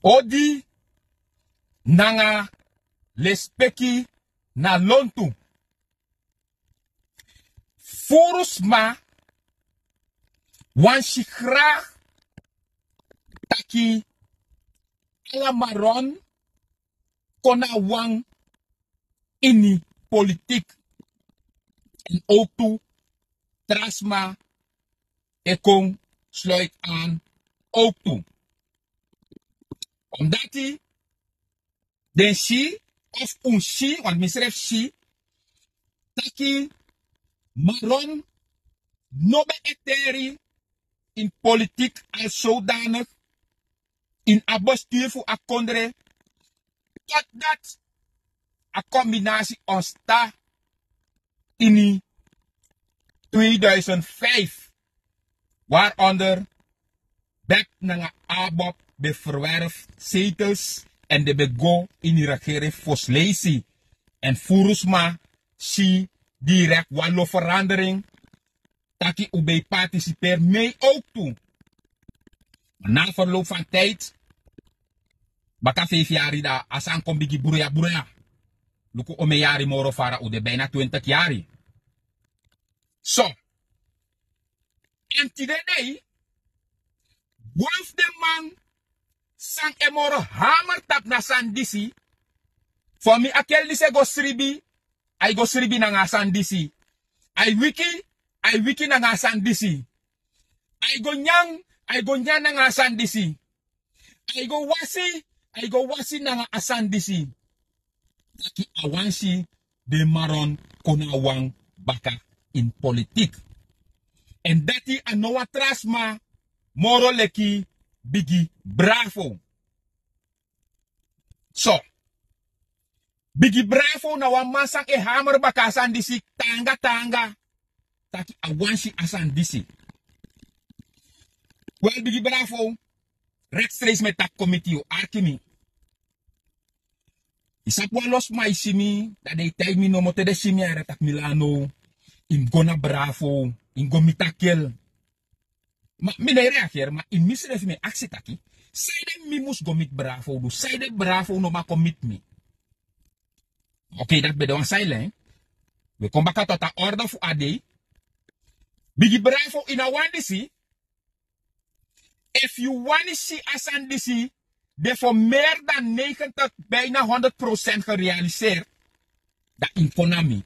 Odi nanga lespeki na lontu. Furusma wan si graag taki alamaron kona wang ini politiek. En ook toe trasma ekong sluit aan ook toe. Omdat hij den si of un si, want misref si, taki maron nobe eteri in politiek als zodanig in abestuur voor akondre totdat een combinatie ontstaat in 2005 waaronder Bek na Abob de verwerf zetels en de bego in de regering Voslesi en Furusma si direct wallo verandering taki ube participeer mee ook toe. Maar na verloop van tijd baka 5 jaar da asan kom bigi buruya luku ome yari moro fara ude bijna 20 jaar. So en tidede wolf de man sang emoro hammer tap na san disi for mi akel dise go sribi ay go sribi na nga san disi ay wiki na nga san disi ay go nyang na nga san disi ay go wasi na nga asan disi taki awansi de maron kona wang baka in politiek en dati anoa trasma moro leki bigi bravo. So, bigi bravo na wamasang e hammer baka asan disi tanga taki awansi asan disi. Well, bigi bravo rechtstreeks met dat committee arkimi. Isapwa los ma isimi dat de tijd mi no mote de simi ara tak Milano in gona bravo in gomitakel. Ma mine reageer ma in misref me aksi taki saide mi mus gomit bravo do saide bravo no ma commit me. Okay, dat be de silent. We kom baka tot a order fu ade. Bigi bravo in a wandisi. If you want to see asan disi de voor meer dan 90 bijna 100% gerealiseerd dat in Konami.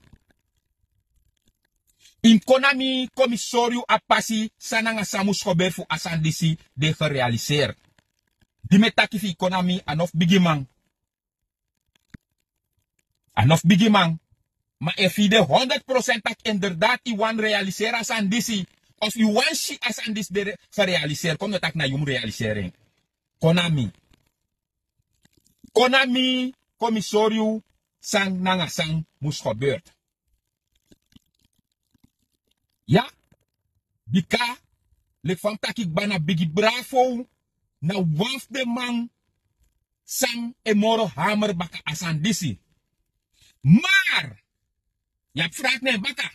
In Konami commissario apasi sananga samus gober fu asan disi de gerealiseerd. Die metaki fi Konami anof bigimang. Anof bigimang. Maar if je de 100% tak inderdaad i wan realiseren asan disi of you want si asan dis de gerealiseerd kom dat na yum realisering. Konami commissario sang nanga sang mus gebeurd. Ja, bika le van takik bana bigi bravo na waf de man sang emoro hammer baka asan disi. Maar ja vraag ne baka.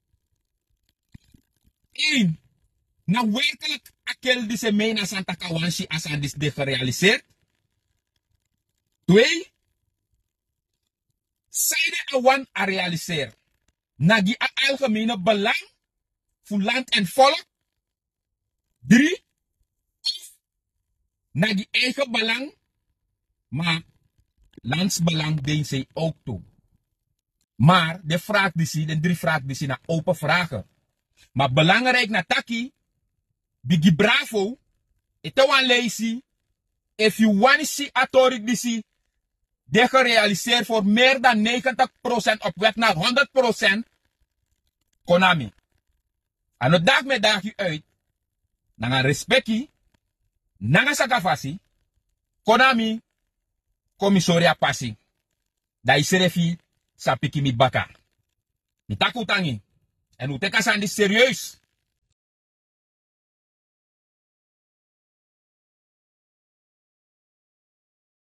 Na werkelijk akel dise mena santa kawansi asan dis de gerealiseerd. 2. Zijde awan a realiseer. Nagi a algemene belang voor land en volk. 3. Of nagi eigen belang, maar landsbelang deen zij ook toe. Maar de vraag de 3 vragen die zijn open vragen. Maar belangrijk na taki, bigi bravo, ito wan lazy, if you want to see authority disi, de gerealiseerd voor meer dan 90% op weg naar 100%, Konami. En op dag met dag uit, nanga respecti, nanga sakafasi, Konami, komisoria pasi, da iserefi, sapiki mi baka. Mitakutangi. En u teka sandi serieus.